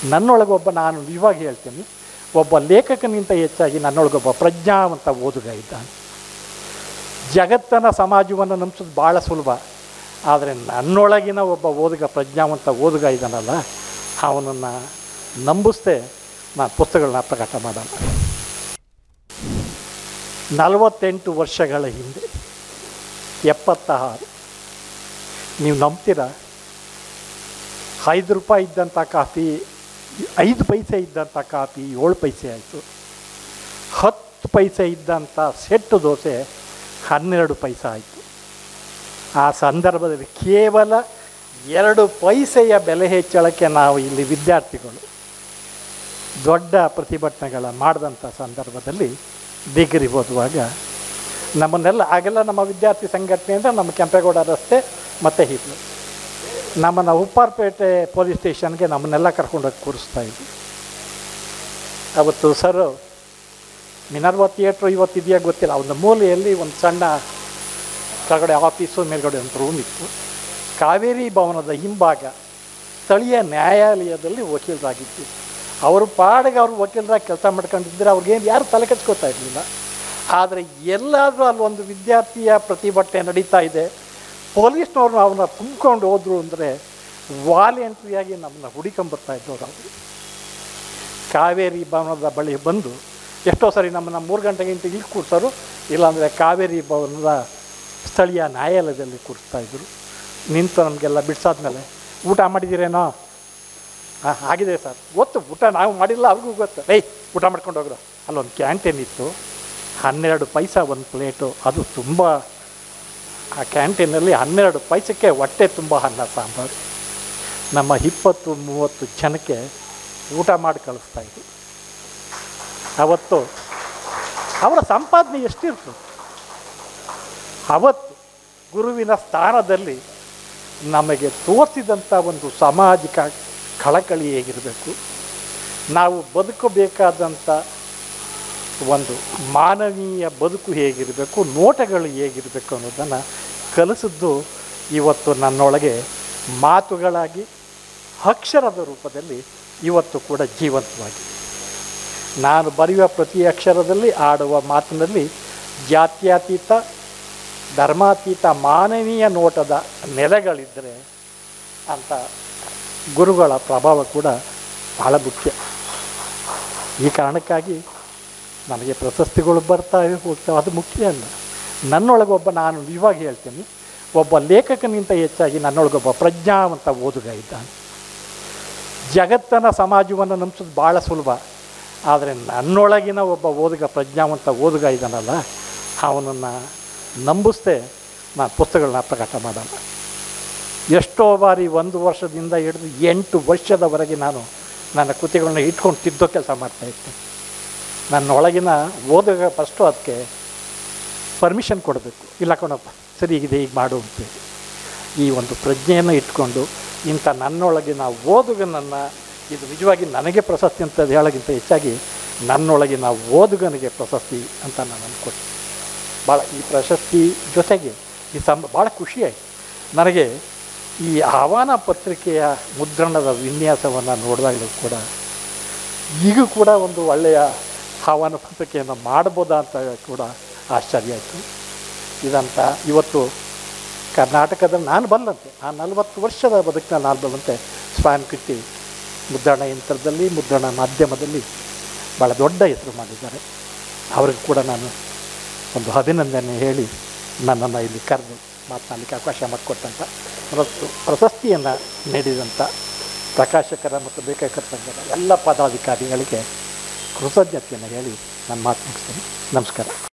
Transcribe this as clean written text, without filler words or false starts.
ನನ್ನೊಳಗೊಬ್ಬ, ನಾನು ಇವಾಗ ಹೇಳ್ತೀನಿ, ಒಬ್ಬ ಲೇಖಕನಿಂತ ಹೆಚ್ಚಾಗಿ ನನ್ನೊಳಗೊಬ್ಬ ಪ್ರಜ್ಞಾವಂತ ಓದುಗ ಇದ್ದಾನೆ. ಜಗತ್ತನ ಸಮಾಜವನ್ನು ನಂಬಿಸೋದು ಭಾಳ ಸುಲಭ, ಆದರೆ ನನ್ನೊಳಗಿನ ಒಬ್ಬ ಓದುಗ, ಪ್ರಜ್ಞಾವಂತ ಓದುಗ ಇದ್ದಾನಲ್ಲ, ಅವನನ್ನು ನಂಬಿಸ್ದೆ ನಾನು ಪುಸ್ತಕಗಳನ್ನ ಪ್ರಕಟ ಮಾಡೋಣ. 48 ವರ್ಷಗಳ ಹಿಂದೆ 76, ನೀವು ನಂಬ್ತೀರಾ? 5 ರೂಪಾಯಿ ಇದ್ದಂಥ ಕಾಫಿ 5 ಪೈಸೆ ಇದ್ದಂಥ ಕಾಫಿ 7 ಪೈಸೆ ಆಯಿತು. 10 ಪೈಸೆ ಇದ್ದಂಥ ಸೆಟ್ಟು ದೋಸೆ 12 ಪೈಸೆ ಆಯಿತು. ಆ ಸಂದರ್ಭದಲ್ಲಿ ಕೇವಲ 2 ಪೈಸೆಯ ಬೆಲೆ ಹೆಚ್ಚಳಕ್ಕೆ ನಾವು ಇಲ್ಲಿ ವಿದ್ಯಾರ್ಥಿಗಳು ದೊಡ್ಡ ಪ್ರತಿಭಟನೆಗಳ ಮಾಡಿದಂಥ ಸಂದರ್ಭದಲ್ಲಿ ಡಿಗ್ರಿ ಓದುವಾಗ ನಮ್ಮನ್ನೆಲ್ಲ, ಆಗೆಲ್ಲ ನಮ್ಮ ವಿದ್ಯಾರ್ಥಿ ಸಂಘಟನೆ ಅಂದರೆ ನಮ್ಮ ಕೆಂಪೇಗೌಡ ರಸ್ತೆ ಮತ್ತು ಹೀಗೆ ನಮ್ಮನ್ನು ಉಪ್ಪಾರಪೇಟೆ ಪೊಲೀಸ್ ಸ್ಟೇಷನ್ಗೆ ನಮ್ಮನ್ನೆಲ್ಲ ಕರ್ಕೊಂಡೋಗಿ ಕೂರಿಸ್ತಾಯಿದ್ವಿ. ಅವತ್ತು ಸರ್ ಮಿನರ್ವಾ ಥಿಯೇಟ್ರು ಇವತ್ತಿದೆಯಾ ಗೊತ್ತಿಲ್ಲ, ಒಂದು ಮೂಲೆಯಲ್ಲಿ ಒಂದು ಸಣ್ಣ ಕೆಳಗಡೆ ಆಫೀಸು, ಮೇಲ್ಗಡೆ ಒಂದು ರೂಮ್ ಇತ್ತು. ಕಾವೇರಿ ಭವನದ ಹಿಂಭಾಗ ಸ್ಥಳೀಯ ನ್ಯಾಯಾಲಯದಲ್ಲಿ ವಕೀಲರಾಗಿತ್ತು. ಅವರು ಪಾಡಿಗೆ ಅವರು ವಕೀಲರಾಗಿ ಕೆಲಸ ಮಾಡ್ಕೊಂಡಿದ್ದರೆ ಅವ್ರಿಗೇನು ಯಾರು ತಲೆ ಕೆಚ್ಕೋತಾ ಇರಲಿಲ್ಲ. ಆದರೆ ಎಲ್ಲಾದರೂ ಅಲ್ಲೊಂದು ವಿದ್ಯಾರ್ಥಿಯ ಪ್ರತಿಭಟನೆ ನಡೀತಾ ಇದೆ, ಪೊಲೀಸ್ನವ್ರನ್ನ ಅವನ್ನ ತುಂಬ್ಕೊಂಡು ಹೋದ್ರು ಅಂದರೆ ವಾಲೆಂಟ್ರಿಯಾಗಿ ನಮ್ಮನ್ನ ಹುಡಿಕೊಂಬರ್ತಾಯಿದ್ದವ್ರು. ಅವರು ಕಾವೇರಿ ಭವನದ ಬಳಿ ಬಂದು ಎಷ್ಟೋ ಸರಿ ನಮ್ಮನ್ನು 3 ಗಂಟೆಗೆ ಇಲ್ಲಿ ಕೂರಿಸೋರು, ಇಲ್ಲಾಂದರೆ ಕಾವೇರಿ ಭವನದ ಸ್ಥಳೀಯ ನ್ಯಾಯಾಲಯದಲ್ಲಿ ಕೂರಿಸ್ತಾಯಿದ್ರು. ನಿಂತು ನಮಗೆಲ್ಲ ಬಿಡಿಸಾದ್ಮೇಲೆ, ಊಟ ಮಾಡಿದ್ದೀರೇನೋ? ಆಗಿದೆ ಸರ್. ಗೊತ್ತು, ಊಟ ನಾವು ಮಾಡಿಲ್ಲ, ಅವ್ರಿಗೂ ಗೊತ್ತು. ಊಟ ಮಾಡ್ಕೊಂಡು ಹೋಗ್ರು. ಅಲ್ಲೊಂದು ಕ್ಯಾಂಟೀನ್ ಇತ್ತು, 12 ಪೈಸೆ ಒಂದು ಪ್ಲೇಟು. ಅದು ತುಂಬ, ಆ ಕ್ಯಾಂಟೀನಲ್ಲಿ 12 ಪೈಸಕ್ಕೆ ಹೊಟ್ಟೆ ತುಂಬ ಅನ್ನ ಸಾಂಬಾರು. ನಮ್ಮ 20-30 ಜನಕ್ಕೆ ಊಟ ಮಾಡಿ ಕಳಿಸ್ತಾಯಿದ್ರು. ಅವತ್ತು ಅವರ ಸಂಪಾದನೆ ಎಷ್ಟಿರ್ತದೆ? ಅವತ್ತು ಗುರುವಿನ ಸ್ಥಾನದಲ್ಲಿ ನಮಗೆ ತೋರಿಸಿದಂಥ ಒಂದು ಸಾಮಾಜಿಕ ಕಳಕಳಿ ಹೇಗಿರಬೇಕು, ನಾವು ಬದುಕಬೇಕಾದಂಥ ಒಂದು ಮಾನವೀಯ ಬದುಕು ಹೇಗಿರಬೇಕು, ನೋಟಗಳು ಹೇಗಿರಬೇಕು ಅನ್ನೋದನ್ನು ಕಲಿಸಿದ್ದು ಇವತ್ತು ನನ್ನೊಳಗೆ ಮಾತುಗಳಾಗಿ ಅಕ್ಷರದ ರೂಪದಲ್ಲಿ ಇವತ್ತು ಕೂಡ ಜೀವಂತವಾಗಿ. ನಾನು ಬರೆಯುವ ಪ್ರತಿ ಅಕ್ಷರದಲ್ಲಿ, ಆಡುವ ಮಾತಿನಲ್ಲಿ ಜಾತ್ಯತೀತ, ಧರ್ಮಾತೀತ, ಮಾನವೀಯ ನೋಟದ ನೆಲೆಗಳಿದ್ದರೆ ಅಂತ ಗುರುಗಳ ಪ್ರಭಾವ ಕೂಡ ಬಹಳ ಮುಖ್ಯ. ಈ ಕಾರಣಕ್ಕಾಗಿ ನನಗೆ ಪ್ರಶಸ್ತಿಗಳು ಬರ್ತಾವೆ ಹೋಗ್ತಾವೆ, ಅದು ಮುಖ್ಯ ಅಲ್ಲ. ನನ್ನೊಳಗೊಬ್ಬ, ನಾನು ಇವಾಗ ಹೇಳ್ತೀನಿ, ಒಬ್ಬ ಲೇಖಕನಿಂತ ಹೆಚ್ಚಾಗಿ ನನ್ನೊಳಗೊಬ್ಬ ಪ್ರಜ್ಞಾವಂತ ಓದುಗ ಇದ್ದಾನೆ. ಜಗತ್ತನ ಸಮಾಜವನ್ನು ನಂಬಿಸೋದು ಭಾಳ ಸುಲಭ, ಆದರೆ ನನ್ನೊಳಗಿನ ಒಬ್ಬ ಓದುಗ, ಪ್ರಜ್ಞಾವಂತ ಓದುಗ ಇದ್ದಾನಲ್ಲ, ಅವನನ್ನು ನಂಬಿಸ್ದೆ ನಾನು ಪುಸ್ತಕಗಳನ್ನ ಪ್ರಕಟ ಮಾಡೋಣ. ಎಷ್ಟೋ ಬಾರಿ 1 ವರ್ಷದಿಂದ ಹಿಡಿದು 8 ವರ್ಷದವರೆಗೆ ನಾನು ನನ್ನ ಕೃತಿಗಳನ್ನ ಇಟ್ಕೊಂಡು ತಿದ್ದೋ ಕೆಲಸ ಮಾಡ್ತಾಯಿದ್ದೆ. ನನ್ನೊಳಗಿನ ಓದುಗ ಫಸ್ಟು ಅದಕ್ಕೆ ಪರ್ಮಿಷನ್ ಕೊಡಬೇಕು. ಇಲ್ಲ ಕಣಪ್ಪ, ಸರಿ ಹೀಗಿದೆ, ಈಗ ಮಾಡು ಅಂತೇಳಿ ಈ ಒಂದು ಪ್ರಜ್ಞೆಯನ್ನು ಇಟ್ಕೊಂಡು ಇಂಥ ನನ್ನೊಳಗಿನ ಓದುಗನನ್ನು, ಇದು ನಿಜವಾಗಿ ನನಗೆ ಪ್ರಶಸ್ತಿ ಅಂತ ಹೇಳೋಕ್ಕಿಂತ ಹೆಚ್ಚಾಗಿ ನನ್ನೊಳಗಿನ ಓದುಗನಿಗೆ ಪ್ರಶಸ್ತಿ ಅಂತ ನಾನು ಅಂದ್ಕೊಟ್ಟೆ. ಭಾಳ ಈ ಪ್ರಶಸ್ತಿ ಜೊತೆಗೆ ಈ ಭಾಳ ಖುಷಿಯಾಯಿತು ನನಗೆ. ಈ ಆಹ್ವಾನ ಪತ್ರಿಕೆಯ ಮುದ್ರಣದ ವಿನ್ಯಾಸವನ್ನು ನೋಡಿದಾಗಲೂ ಕೂಡ ಈಗ ಕೂಡ ಒಂದು ಒಳ್ಳೆಯ ಆಹ್ವಾನ ಪತ್ರಿಕೆಯನ್ನು ಮಾಡ್ಬೋದಾ ಅಂತ ಕೂಡ ಆಶ್ಚರ್ಯ ಆಯಿತು. ಇದಂತ ಇವತ್ತು ಕರ್ನಾಟಕದಲ್ಲಿ ನಾನು ಬಂದಂತೆ, ನಾನು 40 ವರ್ಷದ ಬದುಕಿನ ನಾನು ಬಂದಂತೆ ಸ್ವಯಂ ಕೃತಿ ಮುದ್ರಣ ಯಂತ್ರದಲ್ಲಿ, ಮುದ್ರಣ ಮಾಧ್ಯಮದಲ್ಲಿ ಭಾಳ ದೊಡ್ಡ ಹೆಸರು ಮಾಡಿದ್ದಾರೆ. ಅವ್ರಿಗೆ ಕೂಡ ನಾನು ಒಂದು ಅಭಿನಂದನೆ ಹೇಳಿ ನನ್ನನ್ನು ಇಲ್ಲಿ ಕರೆದು ಮಾತನಾಡಲಿಕ್ಕೆ ಅವಕಾಶ ಮಾಡಿಕೊಟ್ಟಂಥ ಮತ್ತು ಪ್ರಶಸ್ತಿಯನ್ನು ನೀಡಿದಂಥ ಪ್ರಕಾಶಕರ ಮತ್ತು ಲೇಖಕರ ಸಂಘದ ಎಲ್ಲ ಪದಾಧಿಕಾರಿಗಳಿಗೆ ಕೃತಜ್ಞತೆಯನ್ನು ಹೇಳಿ ನಾನು ಮಾತು ಮುಗಿಸ್ತೀನಿ. ನಮಸ್ಕಾರ.